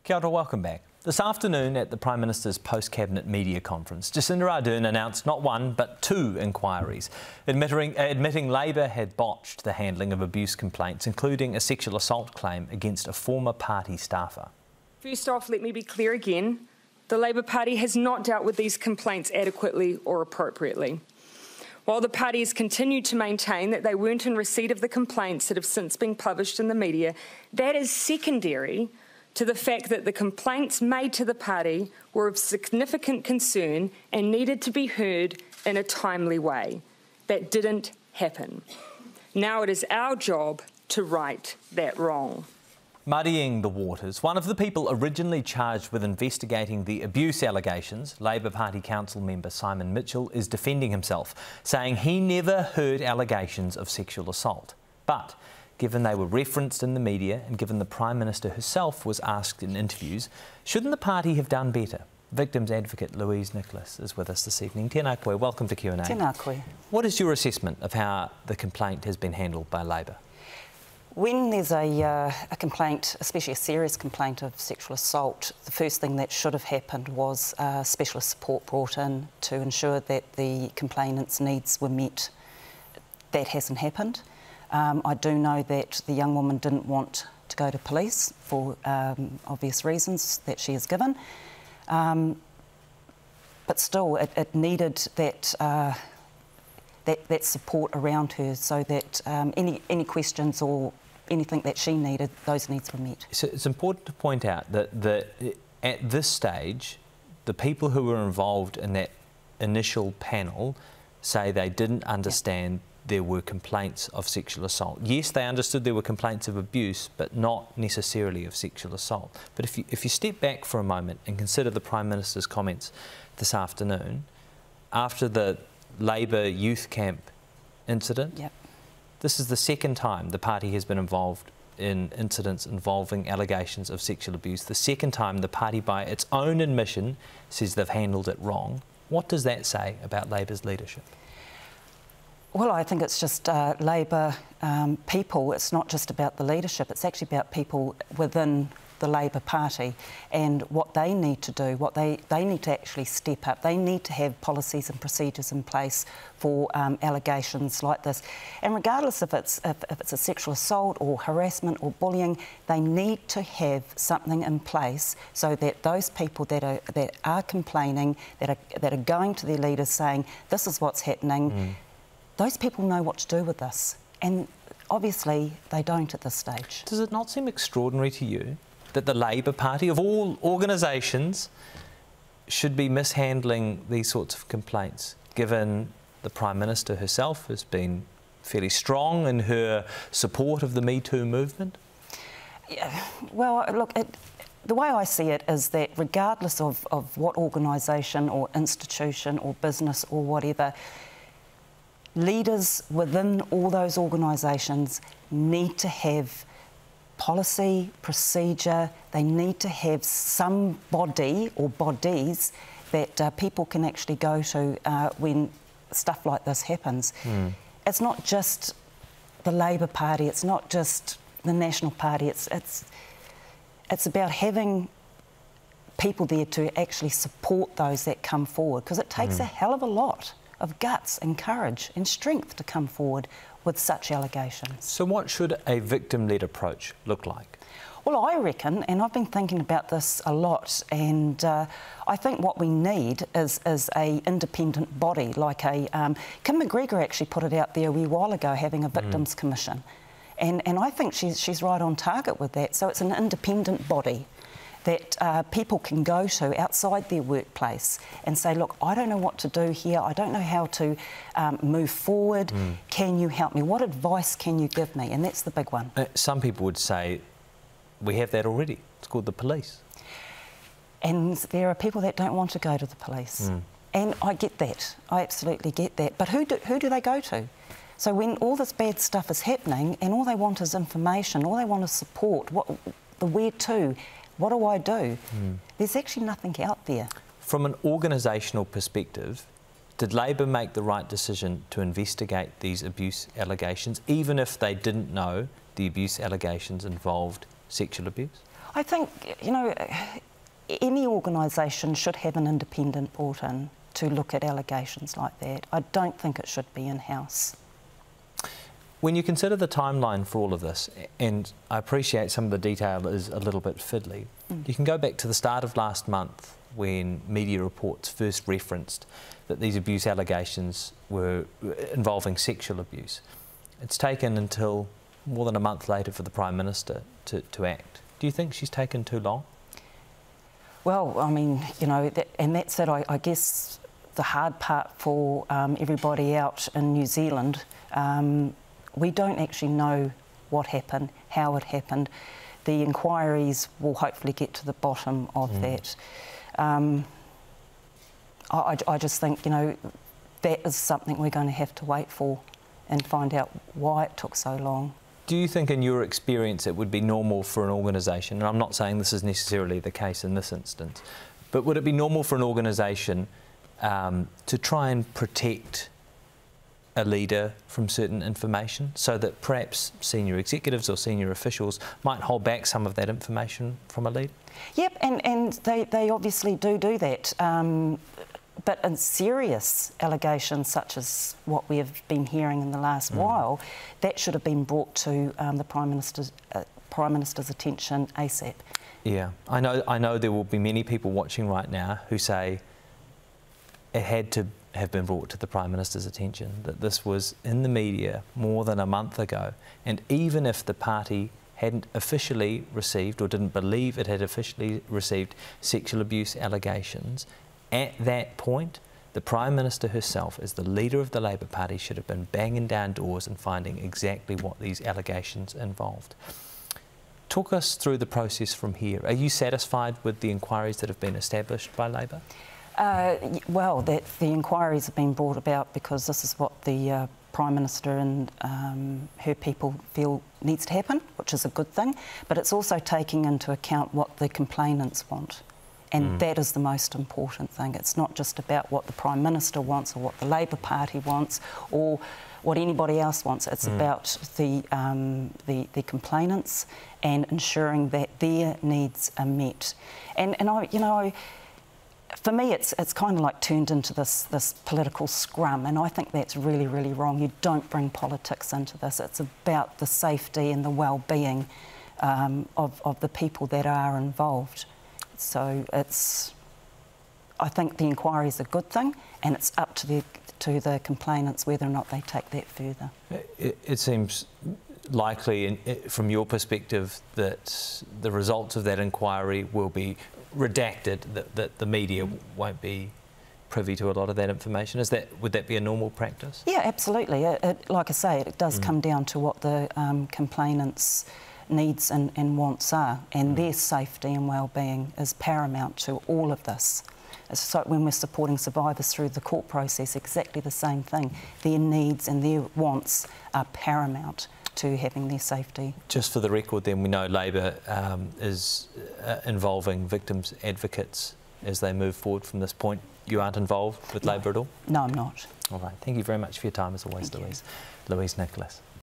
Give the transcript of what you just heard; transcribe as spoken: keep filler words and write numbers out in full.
Kia ora, welcome back. This afternoon at the Prime Minister's post-cabinet media conference, Jacinda Ardern announced not one but two inquiries, admitting, admitting Labour had botched the handling of abuse complaints, including a sexual assault claim against a former party staffer. First off, let me be clear again. The Labour Party has not dealt with these complaints adequately or appropriately. While the party has continued to maintain that they weren't in receipt of the complaints that have since been published in the media, that is secondary to the fact that the complaints made to the party were of significant concern and needed to be heard in a timely way. That didn't happen. Now it is our job to right that wrong. Muddying the waters, one of the people originally charged with investigating the abuse allegations, Labour Party Council member Simon Mitchell, is defending himself, saying he never heard allegations of sexual assault. But given they were referenced in the media and given the Prime Minister herself was asked in interviews, shouldn't the party have done better? Victims advocate Louise Nicholas is with us this evening. Tēnā koe, welcome to Q and A. Tēnā koe. What is your assessment of how the complaint has been handled by Labour? When there's a, uh, a complaint, especially a serious complaint of sexual assault, the first thing that should have happened was uh, specialist support brought in to ensure that the complainant's needs were met. That hasn't happened. Um, I do know that the young woman didn't want to go to police for um, obvious reasons that she has given. Um, but still, it, it needed that, uh, that that support around her so that um, any, any questions or anything that she needed, those needs were met. So it's important to point out that the, at this stage, the people who were involved in that initial panel say they didn't understand yeah. there were complaints of sexual assault. Yes, they understood there were complaints of abuse, but not necessarily of sexual assault. But if you, if you step back for a moment and consider the Prime Minister's comments this afternoon, after the Labour youth camp incident, yep. this is the second time the party has been involved in incidents involving allegations of sexual abuse. The second time the party, by its own admission, says they've handled it wrong. What does that say about Labour's leadership? Well, I think it's just uh, Labour um, people. It's not just about the leadership. It's actually about people within the Labour Party and what they need to do, what they, they need to actually step up. They need to have policies and procedures in place for um, allegations like this. And regardless if it's, if, if it's a sexual assault or harassment or bullying, they need to have something in place so that those people that are, that are complaining, that are, that are going to their leaders saying, this is what's happening, mm. those people know what to do with this. And obviously they don't at this stage. Does it not seem extraordinary to you that the Labour Party, of all organisations, should be mishandling these sorts of complaints, given the Prime Minister herself has been fairly strong in her support of the Me Too movement? Yeah, well, look, it, the way I see it is that regardless of, of what organisation or institution or business or whatever, leaders within all those organisations need to have policy, procedure. They need to have some body or bodies that uh, people can actually go to uh, when stuff like this happens. Mm. It's not just the Labour Party, it's not just the National Party, it's, it's, it's about having people there to actually support those that come forward, because it takes mm. a hell of a lot of guts and courage and strength to come forward with such allegations. So what should a victim-led approach look like? Well, I reckon, and I've been thinking about this a lot, and uh, I think what we need is, is a independent body, like a... Um, Kim McGregor actually put it out there a wee while ago, having a victims mm. commission. And, and I think she's, she's right on target with that. So it's an independent body that uh, people can go to outside their workplace and say, look, I don't know what to do here, I don't know how to um, move forward, mm. can you help me? What advice can you give me? And that's the big one. Uh, some people would say, we have that already, it's called the police. And there are people that don't want to go to the police. Mm. And I get that, I absolutely get that. But who do, who do they go to? So when all this bad stuff is happening and all they want is information, all they want is support, what, the where to, what do I do? Mm. There's actually nothing out there. From an organisational perspective, did Labour make the right decision to investigate these abuse allegations, even if they didn't know the abuse allegations involved sexual abuse? I think, you know, any organisation should have an independent brought in to look at allegations like that. I don't think it should be in-house. When you consider the timeline for all of this, and I appreciate some of the detail is a little bit fiddly, mm. you can go back to the start of last month when media reports first referenced that these abuse allegations were involving sexual abuse. It's taken until more than a month later for the Prime Minister to, to act. Do you think she's taken too long? Well, I mean, you know, that, and that's it, I, I guess the hard part for um, everybody out in New Zealand. Um, we don't actually know what happened, how it happened. The inquiries will hopefully get to the bottom of mm. that. Um, I, I just think, you know, that is something we're going to have to wait for and find out why it took so long. Do you think in your experience it would be normal for an organisation, and I'm not saying this is necessarily the case in this instance, but would it be normal for an organisation um, to try and protect a leader from certain information so that perhaps senior executives or senior officials might hold back some of that information from a leader? Yep, and, and they, they obviously do do that. Um, But in serious allegations such as what we have been hearing in the last mm. while, that should have been brought to um, the Prime Minister's uh, Prime Minister's attention ASAP. Yeah, I know. I know there will be many people watching right now who say it had to have been brought to the Prime Minister's attention, that this was in the media more than a month ago, and even if the party hadn't officially received or didn't believe it had officially received sexual abuse allegations, at that point, the Prime Minister herself, as the leader of the Labour Party, should have been banging down doors and finding exactly what these allegations involved. Talk us through the process from here. Are you satisfied with the inquiries that have been established by Labour? Uh, well, that the inquiries have been brought about because this is what the uh, Prime Minister and um, her people feel needs to happen, which is a good thing, but it's also taking into account what the complainants want. And mm. that is the most important thing. It's not just about what the Prime Minister wants or what the Labour Party wants or what anybody else wants. It's mm. about the, um, the the complainants and ensuring that their needs are met. And and I, you know, for me, it's it's kind of like turned into this this political scrum, and I think that's really really wrong. You don't bring politics into this. It's about the safety and the well-being um, of of the people that are involved. So it's, I think the inquiry is a good thing, and it's up to the to the complainants whether or not they take that further. It, it seems likely, in, from your perspective, that the results of that inquiry will be redacted, that, that the media won't be privy to a lot of that information. Is that, would that be a normal practice? Yeah, absolutely. It, it, like I say, it does mm. come down to what the um, complainants' needs and, and wants are, and mm. their safety and well-being is paramount to all of this. It's like when we're supporting survivors through the court process, exactly the same thing. Their needs and their wants are paramount to having their safety. Just for the record then, we know Labour um, is uh, involving victims' advocates as they move forward from this point. You aren't involved with no. Labour at all? No, I'm not. All right, thank you very much for your time as always, Thank Louise. You. Louise Nicholas.